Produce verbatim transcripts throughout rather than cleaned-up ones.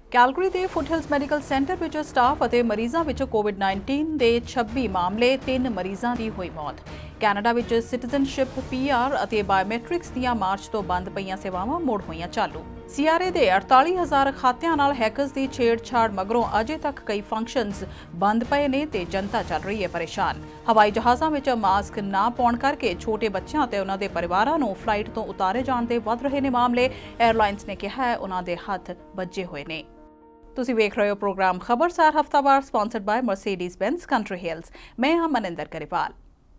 Calgary ਦੇ Foothills medical centre ਵਿੱਚ staff ਅਤੇ ਮਰੀਜ਼ਾਂ ਵਿੱਚ ਕੋਵਿਡ ਨਾਈਨਟੀਨ ਦੇ ਛੱਬੀ ਮਾਮਲੇ, ਤਿੰਨ ਮਰੀਜ਼ਾਂ ਦੀ ਹੋਈ ਮੌਤ। ਕੈਨੇਡਾ ਵਿੱਚ ਸਿਟੀਜ਼ਨਸ਼ਿਪ, ਪੀ ਆਰ ਅਤੇ ਬਾਇਓਮੈਟ੍ਰਿਕਸ ਦੀਆਂ ਮਾਰਚ ਤੋਂ ਬੰਦ ਪਈਆਂ ਸੇਵਾਵਾਂ ਮੁੜ ਹੋਈਆਂ ਚਾਲੂ। ਸੀ ਆਰ ਏ ਦੇ ਅੜਤਾਲੀ ਹਜ਼ਾਰ ਖਾਤਿਆਂ ਨਾਲ ਹੈਕਰਸ ਦੀ ਛੇੜਛਾੜ ਮਗਰੋਂ ਅਜੇ ਤੱਕ ਕਈ ਫੰਕਸ਼ਨਸ ਬੰਦ ਪਏ ਨੇ ਤੇ ਜਨਤਾ ਚੱਲ ਰਹੀ ਹੈ ਪਰੇਸ਼ਾਨ। ਹਵਾਈ ਜਹਾਜ਼ਾਂ ਵਿੱਚ ਮਾਸਕ ਨਾ ਪਾਉਣ ਕਰਕੇ ਛੋਟੇ ਬੱਚਿਆਂ ਤੇ ਉਹਨਾਂ ਦੇ ਪਰਿਵਾਰਾਂ ਨੂੰ ਫਲਾਈਟ ਤੋਂ ਉਤਾਰੇ ਜਾਣ ਦੇ ਵੱਧ ਰਹੇ ਨੇ ਮਾਮਲੇ। 에ਅਰਲਾਈਨਸ ਨੇ ਕਿਹਾ ਹੈ ਉਹਨਾਂ ਦੇ ਹੱਥ ਵੱਜੇ ਹੋਏ ਨੇ। ਤੁਸੀਂ ਵੇਖ ਰਹੇ ਹੋ ਪ੍ਰੋਗਰਾਮ ਖਬਰਸਾਰ ਹਫਤਾਵਾਰ, sponsored by Mercedes Benz Country Hills. ਮੈਂ ਹਾਂ ਮਨਿੰਦਰ ਗਰੇਵਾਲ।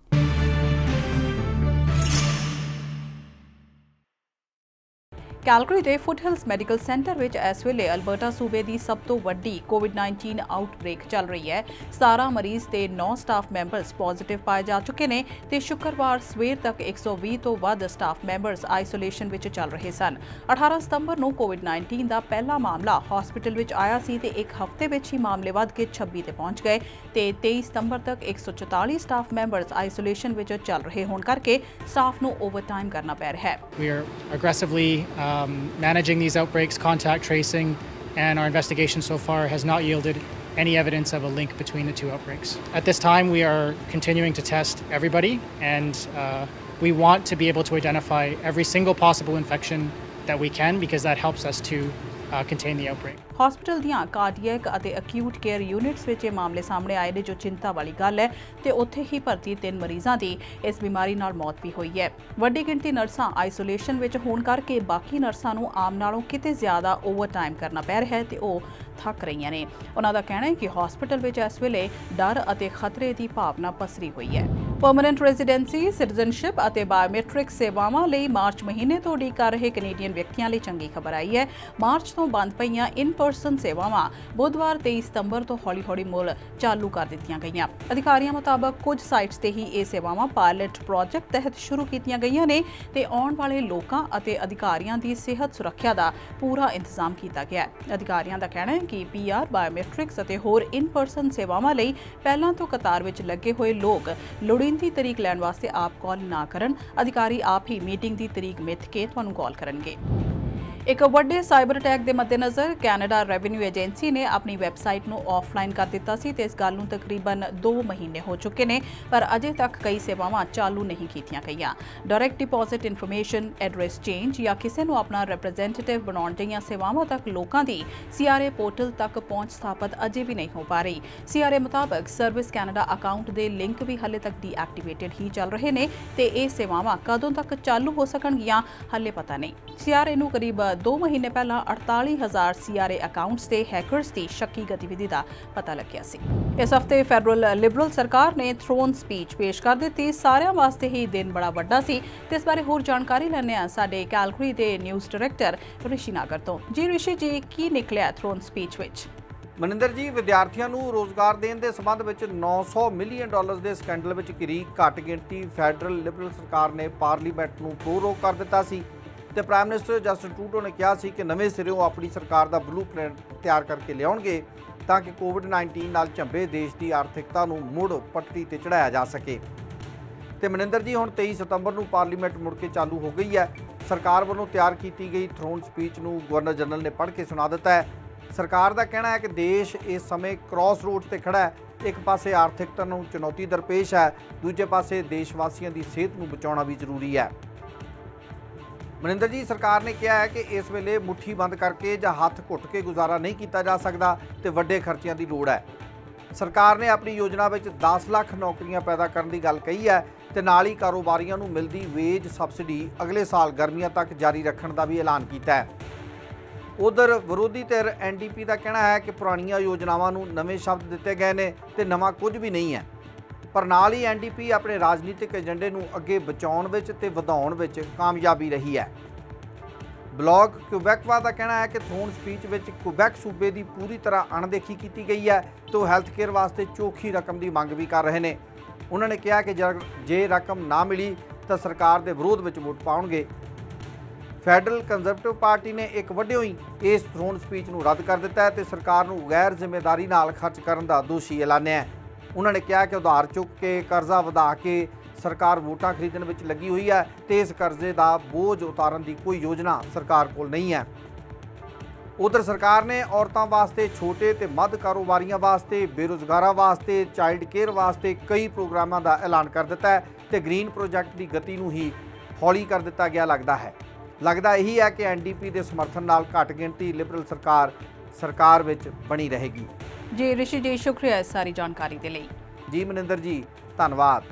ਕੈਲਗਰੀ ਦੇ ਫੁੱਟਹਿਲਸ ਮੈਡੀਕਲ ਸੈਂਟਰ ਵਿੱਚ ਇਸ ਵੇਲੇ ਅਲਬਰਟਾ ਸੂਬੇ ਦੀ ਸਭ ਤੋਂ ਵੱਡੀ ਕੋਵਿਡ ਨਾਈਨਟੀਨ ਆਊਟਬ੍ਰੇਕ ਚੱਲ ਰਹੀ ਹੈ। ਸਤਾਰਾਂ ਮਰੀਜ਼ ਤੇ ਨੌ ਸਟਾਫ ਮੈਂਬਰਸ ਪੋਜ਼ਿਟਿਵ ਪਾਏ ਜਾ ਚੁੱਕੇ ਨੇ ਤੇ ਸ਼ੁੱਕਰਵਾਰ ਸਵੇਰ ਤੱਕ ਇੱਕ ਸੌ ਵੀਹ ਤੋਂ ਵੱਧ ਸਟਾਫ ਮੈਂਬਰਸ ਆਈਸੋਲੇਸ਼ਨ ਵਿੱਚ ਚੱਲ ਰਹੇ ਸਨ। ਅਠਾਰਾਂ ਸਤੰਬਰ ਨੂੰ ਕੋਵਿਡ ਨਾਈਨਟੀਨ ਦਾ ਪਹਿਲਾ ਮਾਮਲਾ ਹਸਪੀਟਲ ਵਿੱਚ ਆਇਆ ਸੀ ਤੇ ਇੱਕ ਹਫ਼ਤੇ ਵਿੱਚ ਹੀ ਮਾਮਲੇ ਵੱਧ ਕੇ ਛੱਬੀ ਤੇ ਪਹੁੰਚ ਗਏ ਤੇ ਤੇਈ ਸਤੰਬਰ ਤੱਕ ਇੱਕ ਸੌ ਚੁਤਾਲੀ ਸਟਾਫ ਮੈਂਬਰਸ ਆਈਸੋਲੇਸ਼ਨ ਵਿੱਚ ਚੱਲ ਰਹੇ ਹੋਣ ਕਰਕੇ ਸਟਾਫ ਨੂੰ ਓਵਰਟਾਈਮ ਕਰਨਾ ਪੈ ਰਿਹਾ ਹੈ। We are aggressively Um, managing these outbreaks, contact tracing, and our investigation so far has not yielded any evidence of a link between the two outbreaks. At this time, we are continuing to test everybody, and uh, we want to be able to identify every single possible infection that we can, because that helps us to uh, contain the outbreak. Hospital ਦੀਆਂ cardiac ਅਤੇ acute care units ਵਿੱਚ ਇਹ ਮਾਮਲੇ ਸਾਹਮਣੇ ਆਏ ਨੇ ਜੋ ਚਿੰਤਾ ਵਾਲੀ ਗੱਲ ਹੈ ਤੇ ਉੱਥੇ ਹੀ ਭਰਤੀ ਤਿੰਨ ਮਰੀਜ਼ਾਂ ਦੀ ਇਸ ਬਿਮਾਰੀ ਨਾਲ ਮੌਤ ਵੀ ਹੋਈ ਹੈ। ਵੱਡੀ ਗਿਣਤੀ ਨਰਸਾਂ ਆਈਸੋਲੇਸ਼ਨ ਵਿੱਚ ਹੋਣ ਕਰਕੇ ਬਾਕੀ ਨਰਸਾਂ ਨੂੰ ਆਮ ਨਾਲੋਂ ਕਿਤੇ ਜ਼ਿਆਦਾ ਓਵਰਟਾਈਮ ਕਰਨਾ ਪੈ ਰਿਹਾ ਹੈ ਤੇ ਉਹ ਥੱਕ ਰਹੀਆਂ ਨੇ। ਉਹਨਾਂ ਦਾ ਕਹਿਣਾ ਹੈ ਕਿ ਹਸਪੀਟਲ ਵਿੱਚ ਇਸ ਵੇਲੇ ਡਰ ਅਤੇ ਖਤਰੇ ਦੀ ਭਾਵਨਾ ਪਸਰੀ ਹੋਈ ਹੈ। ਪਰਮਨੈਂਟ ਰੈਜ਼ੀਡੈਂਸੀ, ਸਿਟੀਜ਼ਨਸ਼ਿਪ ਅਤੇ ਬਾਇਓਮੈਟ੍ਰਿਕਸ ਸੇਵਾਵਾਂ ਲਈ ਮਾਰਚ ਮਹੀਨੇ ਤੋਂ ਉਡੀਕ ਕਰ ਰਹੇ ਕੈਨੇਡੀਅਨ ਵਿਅਕਤੀਆਂ ਲਈ ਚੰਗੀ ਖਬਰ ਆਈ ਹੈ। ਮਾਰਚ ਤੋਂ ਬੰਦ ਪਈਆਂ ਇਨ ਪਰਸਨ ਸੇਵਾਵਾਂ ਬੁੱਧਵਾਰ ਤੇਈ ਸਤੰਬਰ ਤੋਂ ਹੌਲੀ-ਹੌਲੀ ਮੁੜ ਚਾਲੂ ਕਰ ਦਿੱਤੀਆਂ ਗਈਆਂ। ਅਧਿਕਾਰੀਆਂ ਮੁਤਾਬਕ ਕੁਝ ਸਾਈਟਸ ਤੇ ਹੀ ਇਹ ਸੇਵਾਵਾਂ ਪਾਇਲਟ ਪ੍ਰੋਜੈਕਟ ਤਹਿਤ ਸ਼ੁਰੂ ਕੀਤੀਆਂ ਗਈਆਂ ਨੇ ਤੇ ਆਉਣ ਵਾਲੇ ਲੋਕਾਂ ਅਤੇ ਅਧਿਕਾਰੀਆਂ ਦੀ ਸਿਹਤ ਸੁਰੱਖਿਆ ਦਾ ਪੂਰਾ ਇੰਤਜ਼ਾਮ ਕੀਤਾ ਗਿਆ ਹੈ। ਅਧਿਕਾਰੀਆਂ ਦਾ ਕਹਿਣਾ ਹੈ ਕਿ ਪੀ ਆਰ, ਬਾਇਓਮੈਟ੍ਰਿਕਸ ਅਤੇ ਹੋਰ ਇਨ ਪਰਸਨ ਸੇਵਾਵਾਂ ਲਈ ਪਹਿਲਾਂ ਤੋਂ ਕਤਾਰ ਵਿੱਚ ਲੱਗੇ ਹੋਏ ਲੋਕ ਲੋੜੀਂਦੀ ਤਰੀਕ ਲੈਣ ਵਾਸਤੇ ਆਪ ਕਾਲ ਨਾ ਕਰਨ। ਅਧਿਕਾਰੀ ਆਪ ਹੀ ਮੀਟਿੰਗ ਦੀ ਤਰੀਕ ਮਿੱਥ ਕੇ ਤੁਹਾਨੂੰ ਕਾਲ ਕਰਨਗੇ। ਇੱਕ ਵੱਡੇ ਸਾਈਬਰ ਅਟੈਕ ਦੇ ਮੱਦੇਨਜ਼ਰ ਕੈਨੇਡਾ ਰੈਵਨਿਊ ਏਜੰਸੀ ਨੇ ਆਪਣੀ ਵੈਬਸਾਈਟ ਨੂੰ ਆਫਲਾਈਨ ਕਰ ਦਿੱਤਾ ਸੀ ਤੇ ਇਸ ਗੱਲ ਨੂੰ ਤਕਰੀਬਨ ਦੋ ਮਹੀਨੇ ਹੋ ਚੁੱਕੇ ਨੇ, ਪਰ ਅਜੇ ਤੱਕ ਕਈ ਸੇਵਾਵਾਂ ਚਾਲੂ ਨਹੀਂ ਕੀਤੀਆਂ ਗਈਆਂ। Direct deposit information, address change ਜਾਂ ਕਿਸੇ ਨੂੰ ਆਪਣਾ ਰਿਪਰੈਜ਼ੈਂਟੇਟਿਵ ਬਣਾਉਣ ਜਿਹੀਆਂ ਸੇਵਾਵਾਂ ਤੱਕ ਲੋਕਾਂ ਦੀ ਸੀ ਆਰ ਏ ਪੋਰਟਲ ਤੱਕ ਪਹੁੰਚ ਸਥਾਪਿਤ ਅਜੇ ਵੀ ਨਹੀਂ ਹੋ ਪਾ ਰਹੀ। ਸੀ ਆਰ ਏ ਮੁਤਾਬਕ ਸਰਵਿਸ ਕੈਨੇਡਾ ਅਕਾਊਂਟ ਦੇ ਲਿੰਕ ਵੀ ਹਾਲੇ ਤੱਕ ਡੀਐਕਟੀਵੇਟਡ ਹੀ ਚੱਲ ਰਹੇ ਨੇ ਤੇ ਇਹ ਸੇਵਾਵਾਂ ਕਦੋਂ ਤੱਕ ਚਾਲੂ ਹੋ ਸਕਣਗੀਆਂ ਹਾਲੇ ਪਤਾ ਨਹੀਂ। ਸੀ ਆਰ ਏ ਨੂੰ ਕਰੀਬ ਦੋ ਮਹੀਨੇ ਪਹਿਲਾਂ ਅੜਤਾਲੀ ਹਜ਼ਾਰ ਸੀ ਆਰ ਏ ਅਕਾਊਂਟਸ ਤੇ ਹੈਕਰਸ ਦੀ ਸ਼ੱਕੀ ਗਤੀਵਿਧੀ ਦਾ ਪਤਾ ਲੱਗਿਆ ਸੀ। ਇਸ ਹਫ਼ਤੇ ਫੈਡਰਲ ਲਿਬਰਲ ਸਰਕਾਰ ਨੇ ਥਰੋਨ ਸਪੀਚ ਪੇਸ਼ ਕਰ ਦਿੱਤੀ। ਸਾਰਿਆਂ ਵਾਸਤੇ ਹੀ ਦਿਨ ਬੜਾ ਵੱਡਾ ਸੀ ਤੇ ਇਸ ਬਾਰੇ ਹੋਰ ਜਾਣਕਾਰੀ ਲੈਣੇ ਆ ਸਾਡੇ ਕੈਲਗਰੀ ਦੇ ਨਿਊਜ਼ ਡਾਇਰੈਕਟਰ ਰਿਸ਼ੀ ਨਾਗਰ ਤੋਂ। ਜੀ ਰਿਸ਼ੀ ਜੀ, ਕੀ ਨਿਕਲਿਆ ਥਰੋਨ ਸਪੀਚ ਵਿੱਚ? ਮਨਿੰਦਰ ਜੀ, ਵਿਦਿਆਰਥੀਆਂ ਨੂੰ ਰੋਜ਼ਗਾਰ ਦੇਣ ਦੇ ਸੰਬੰਧ ਵਿੱਚ ਨੌ ਸੌ ਮਿਲੀਅਨ ਡਾਲਰਸ ਦੇ ਸਕੈਂਡਲ ਵਿੱਚ ਘਿਰੀ ਘੱਟ ਗਿਣਤੀ ਫੈਡਰਲ ਲਿਬਰਲ ਸਰਕਾਰ ਨੇ ਪਾਰਲੀਮੈਂਟ ਨੂੰ ਪ੍ਰੋ-ਰੋਕ ਕਰ ਦਿੱਤਾ ਸੀ ਤੇ ਪ੍ਰਾਈਮ ਮਿਨਿਸਟਰ ਜਸਟਿਨ ਟਰੂਡੋ ਨੇ ਕਿਹਾ ਸੀ ਕਿ ਨਵੇਂ ਸਿਰਿਓਂ ਆਪਣੀ ਸਰਕਾਰ ਦਾ ਬਲੂ ਪ੍ਰਿੰਟ ਤਿਆਰ ਕਰਕੇ ਲਿਆਉਣਗੇ ਤਾਂ ਕਿ ਕੋਵਿਡ ਨਾਈਨਟੀਨ ਨਾਲ ਝੰਬੇ ਦੇਸ਼ ਦੀ ਆਰਥਿਕਤਾ ਨੂੰ ਮੁੜ ਪੱਟੜੀ ਤੇ ਚੜਾਇਆ ਜਾ ਸਕੇ। ਤੇ ਮਨਿੰਦਰ ਜੀ, ਹੁਣ ਤੇਈ ਸਤੰਬਰ ਨੂੰ ਪਾਰਲੀਮੈਂਟ ਮੁੜ ਕੇ ਚਾਲੂ ਹੋ ਗਈ ਹੈ। ਸਰਕਾਰ ਵੱਲੋਂ ਤਿਆਰ ਕੀਤੀ ਗਈ ਥਰੋਨ ਸਪੀਚ ਨੂੰ ਗਵਰਨਰ ਜਨਰਲ ਨੇ ਪੜ੍ਹ ਕੇ ਸੁਣਾ ਦਿੱਤਾ ਹੈ। ਸਰਕਾਰ ਦਾ ਕਹਿਣਾ ਹੈ ਕਿ ਦੇਸ਼ ਇਸ ਸਮੇਂ ਕ੍ਰਾਸ ਰੋਡ ਤੇ ਖੜਾ ਹੈ। ਇੱਕ ਪਾਸੇ ਆਰਥਿਕਤਾ ਨੂੰ ਚੁਣੌਤੀ ਦਰਪੇਸ਼ ਹੈ, ਦੂਜੇ ਪਾਸੇ ਦੇਸ਼ ਵਾਸੀਆਂ ਦੀ ਸਿਹਤ ਨੂੰ ਬਚਾਉਣਾ ਵੀ ਜ਼ਰੂਰੀ ਹੈ। ਮਨਿੰਦਰ ਜੀ, ਸਰਕਾਰ ਨੇ ਕਿਹਾ ਹੈ ਕਿ ਇਸ ਵੇਲੇ ਮੁੱਠੀ ਬੰਦ ਕਰਕੇ ਜਾਂ ਹੱਥ ਘੁੱਟ ਕੇ ਗੁਜ਼ਾਰਾ ਨਹੀਂ ਕੀਤਾ ਜਾ ਸਕਦਾ ਤੇ ਵੱਡੇ ਖਰਚਿਆਂ ਦੀ ਲੋੜ ਹੈ। ਸਰਕਾਰ ਨੇ ਆਪਣੀ ਯੋਜਨਾ ਵਿੱਚ ਦਸ ਲੱਖ ਨੌਕਰੀਆਂ ਪੈਦਾ ਕਰਨ ਦੀ ਗੱਲ ਕਹੀ ਹੈ ਤੇ ਨਾਲ ਹੀ ਕਾਰੋਬਾਰੀਆਂ ਨੂੰ ਮਿਲਦੀ ਵੇਜ ਸਬਸਿਡੀ ਅਗਲੇ ਸਾਲ ਗਰਮੀਆਂ ਤੱਕ ਜਾਰੀ ਰੱਖਣ ਦਾ ਵੀ ਐਲਾਨ ਕੀਤਾ ਹੈ। ਉਧਰ ਵਿਰੋਧੀ ਧਿਰ ਐਨ ਡੀ ਪੀ ਦਾ ਕਹਿਣਾ ਹੈ ਕਿ ਪੁਰਾਣੀਆਂ ਯੋਜਨਾਵਾਂ ਨੂੰ ਨਵੇਂ ਸ਼ਬਦ ਦਿੱਤੇ ਗਏ ਨੇ ਤੇ ਨਵਾਂ ਕੁਝ ਵੀ ਨਹੀਂ ਹੈ, ਪਰ ਨਾਲ ਹੀ ਐਨ ਡੀ ਪੀ ਆਪਣੇ ਰਾਜਨੀਤਿਕ ਏਜੰਡੇ ਨੂੰ ਅੱਗੇ ਬਚਾਉਣ ਵਿੱਚ ਤੇ ਵਧਾਉਣ ਵਿੱਚ ਕਾਮਯਾਬੀ ਰਹੀ ਹੈ। ਬਲਾਕ ਕਿਊਬੈਕਵਾ ਦਾ ਕਹਿਣਾ ਹੈ ਕਿ ਥਰੋਨ ਸਪੀਚ ਵਿੱਚ ਕਿਊਬੈਕ ਸੂਬੇ ਦੀ ਪੂਰੀ ਤਰ੍ਹਾਂ ਅਣਦੇਖੀ ਕੀਤੀ ਗਈ ਹੈ ਤੇ ਉਹ ਹੈਲਥ ਕੇਅਰ ਵਾਸਤੇ ਚੋਖੀ ਰਕਮ ਦੀ ਮੰਗ ਵੀ ਕਰ ਰਹੇ ਨੇ। ਉਹਨਾਂ ਨੇ ਕਿਹਾ ਕਿ ਜੇ ਰਕਮ ਨਾ ਮਿਲੀ ਤਾਂ ਸਰਕਾਰ ਦੇ ਵਿਰੋਧ ਵਿੱਚ ਵੋਟ ਪਾਉਣਗੇ। ਫੈਡਰਲ ਕੰਜ਼ਰਵੇਟਿਵ ਪਾਰਟੀ ਨੇ ਇੱਕ ਵੱਡਿਓ ਹੀ ਇਸ ਥਰੋਨ ਸਪੀਚ ਨੂੰ ਰੱਦ ਕਰ ਦਿੱਤਾ ਹੈ ਤੇ ਸਰਕਾਰ ਨੂੰ ਗੈਰ ਜ਼ਿੰਮੇਦਾਰੀ ਨਾਲ ਖਰਚ ਕਰਨ ਦਾ ਦੋਸ਼ੀ ਐਲਾਨਿਆ ਹੈ। ਉਹਨਾਂ ਨੇ ਕਿਹਾ ਕਿ ਉਧਾਰ ਚੁੱਕ ਕੇ ਕਰਜ਼ਾ ਵਧਾ ਕੇ ਸਰਕਾਰ ਵੋਟਾਂ ਖਰੀਦਣ ਵਿੱਚ ਲੱਗੀ ਹੋਈ ਹੈ ਤੇ ਇਸ ਕਰਜ਼ੇ ਦਾ ਬੋਝ ਉਤਾਰਨ ਦੀ ਕੋਈ ਯੋਜਨਾ ਸਰਕਾਰ ਕੋਲ ਨਹੀਂ ਹੈ। उधर सरकार ने औरतों वास्ते, छोटे ते मध कारोबारियों वास्ते, बेरोजगारों वास्ते, चाइल्ड केयर वास्ते कई प्रोग्रामों का ऐलान कर दिता है तो ग्रीन प्रोजैक्ट की गति नूं ही हौली कर दिता गया लगता है। लगता यही है कि एन डी पी के समर्थन नाल घट गिणती लिबरल सरकार सरकार विच बनी रहेगी। जी ऋषि जी, शुक्रिया इस सारी जानकारी के लिए। जी मनिंदर जी, धन्यवाद।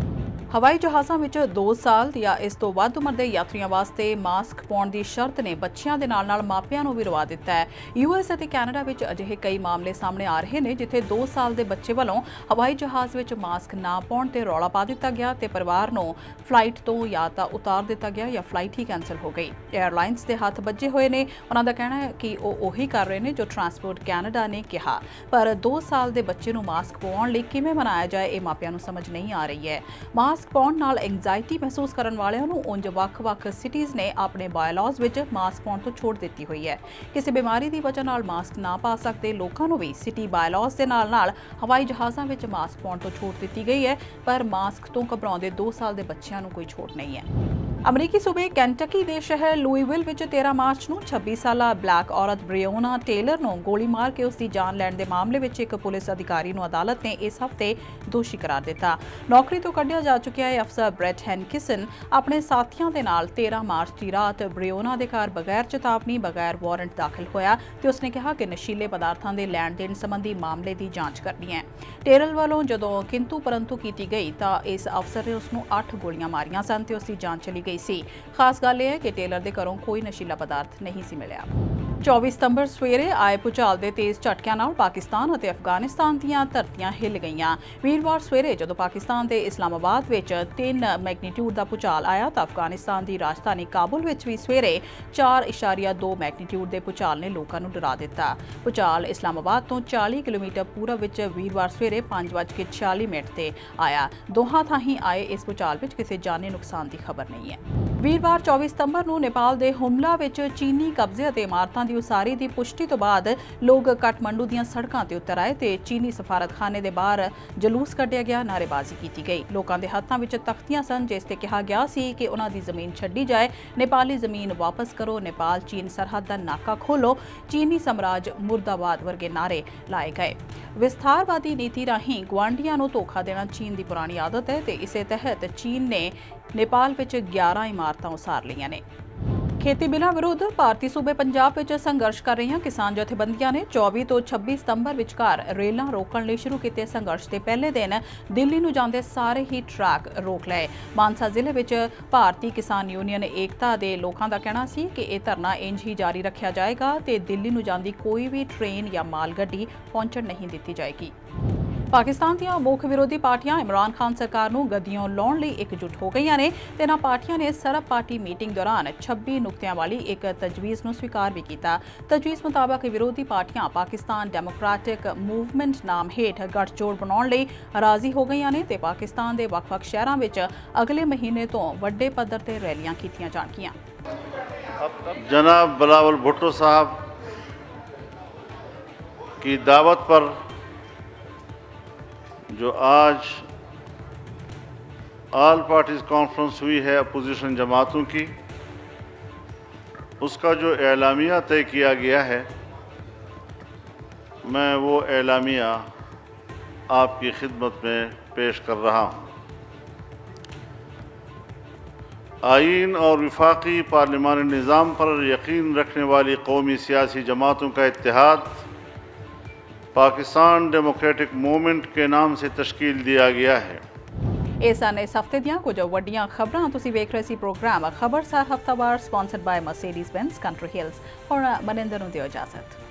हवाई जहाज़ों में दो साल या इस तो वध उम्र के यात्रियों वास्ते मास्क पाउण की शर्त ने बच्चों के नाल नाल मापियां नूं भी रवा दिता है। यू एस और कैनेडा में अजिहे कई मामले सामने आ रहे हैं जिथे दो साल के बच्चे वालों हवाई जहाज़ में मास्क ना पाउण ते रौला पा दिता गया ते परिवार नूं फ्लाइट तो या तो उतार दिता गया या फ्लाइट ही कैंसल हो गई। एयरलाइनस के हथ बजे हुए ने, उन्हां दा कहना है कि वो उही कर रहे हैं जो ट्रांसपोर्ट कैनेडा ने कहा, पर दो साल के बच्चे नूं मास्क पवाउण लई किवें मनाया जाए ये मापियां नूं समझ नहीं आ रही है। मास्क पाउण नाल एंगजाइटी महसूस करन वालियां नूं उंज वख-वख सिटीज़ ने अपने बायलॉज विच मास्क पाउण तो छूट दित्ती हुई है। किसी बीमारी की वजह नाल मास्क ना पा सकते लोकां नूं भी सिटी बायलॉज दे नाल नाल हवाई जहाज़ां विच मास्क पाउण तो छूट दित्ती गई है, पर मास्क तो घबराउंदे दो साल के बच्चों नूं कोई छूट नहीं है। अमरीकी सूबे कैंटकी के शहर लुईविल विच तेरह मार्च नूं छब्बी साला ब्लैक औरत ब्रियोना टेलर नूं गोली मार के उसकी जान लैण के मामले विच एक पुलिस अधिकारी नूं अदालत ने इस हफ्ते दोषी करार दिता। नौकरी तो कढ़िया जा चुकिया है अफसर ब्रैट हैनकिसन अपने साथियों के नाल तेरह मार्च की रात ब्रियोना के घर बगैर चेतावनी बगैर वारंट दाखिल होया ते उसने कहा कि नशीले पदार्थों के लैण देण संबंधी मामले की जांच करनी है। टेलर वालों जदों किंतु परंतु की गई तो इस अफसर ने उसनूं अठ गोलियां मारियां सन ते उसकी जान चली गई सी। खास गल यह है कि टेलर के घरों कोई नशीला पदार्थ नहीं सी मिलिया। चौबीस सितंबर सवेरे आए भूचाल के तेज़ झटकिਆਂ ਨਾਲ पाकिस्तान और अफगानिस्तान ਦੀਆਂ ਧਰਤੀਆਂ हिल गईयां। वीरवार सवेरे जदों पाकिस्तान के इस्लामाबाद विच तीन मैगनीट्यूड का भूचाल आया तो अफगानिस्तान की राजधानी काबुल विच भी सवेरे चार इशारिया दो मैगनीट्यूड के भूचाल ने लोगों को डरा दिता। भूचाल इस्लामाबाद तो चालीस किलोमीटर पूरब विच वीरवार सवेरे पांच बज के छियाली मिनट से आया। दोहां थाहीं आए इस भूचाल विच किसी जानी नुकसान की खबर नहीं है। वीरवार चौबीस सितंबर नूं नेपाल के हुमला विच चीनी कब्जे और इमारतां की उसारी की पुष्टि तो बाद लोग काठमांडू दी सड़कों ते उतर आए ते चीनी सफारतखाने के बाहर जलूस कढ़िया गया, नारेबाजी की गई। लोगों के हाथों में तख्तियां सन जिस ते कहा गया सी कि उन्हां दी जमीन छड्डी जाए, नेपाली जमीन वापस करो, नेपाल चीन सरहद का नाका खोलो, चीनी साम्राज मुर्दाबाद वर्गे नारे लाए गए। विस्तारवादी नीति राहीं गुआढ़ियां नूं धोखा देना चीन की पुरानी आदत है ते इसे तहत चीन ने नेपाल विच ग्यारह इमारतां उसार लईआं ने। खेती बिलों विरुद्ध भारतीय सूबे पंजाब विच संघर्ष कर रही किसान जथेबंदियां ने चौबीस तो छब्बीस सितंबर विचकार रेलां रोकण लई शुरू किए संघर्ष के पहले दिन दिल्ली नूं जांदे सारे ही ट्रैक रोक लए। मानसा जिले विच भारतीय किसान यूनियन एकता के लोगों का कहना सी कि यह धरना इंज ही जारी रखा जाएगा ते दिल्ली नूं जांदी कोई भी ट्रेन या माल गड्डी पहुंचण नहीं दी जाएगी। पाकिस्तान ਦੀਆਂ मुख विरोधी पार्टियां इमरान खान सरकार ਨੂੰ गद्दियों लाउण ਲਈ एकजुट हो गई ने ते इन्हां पार्टियां ने सरब पार्टी मीटिंग दौरान छब्बीस नुकतिਆਂ वाली एक तजवीज़ ਨੂੰ स्वीकार भी किया। तजवीज़ मुताबिक विरोधी पार्टियां पाकिस्तान डेमोक्रेटिक मूवमेंट नाम हेठ गठजोड़ बनाउण ਲਈ राजी हो गई ने ते पाकिस्तान के ਵੱਖ-ਵੱਖ शहरों में अगले महीने तो वड्डे पद्धर ते रैलियां कीतियां जाणगीਆਂ। जनाब बिलावल भुट्टो साहब की दावत पर जो आज ऑल पार्टीज़ कॉन्फ्रेंस हुई है अपोजिशन जमातों की, उसका जो एलामिया तय किया गया है, मैं वो एलामिया आपकी खिदमत में पेश कर रहा हूँ। आईन और विफाकी पार्लिमानी निज़ाम पर यकीन रखने वाली कौमी सियासी जमातों का इत्तेहाद पाकिस्तान डेमोक्रेटिक मूवमेंट के नाम से तश्कील दिया गया है। इस सन इस हफ्ते दियां कुछ वड्डियां खबरां तुसीं वेख रहे सी प्रोग्राम खबरसार हफ्तावार sponsored by Mercedes Benz Country Hills और मनिंदर नूं दिओ इजाजत।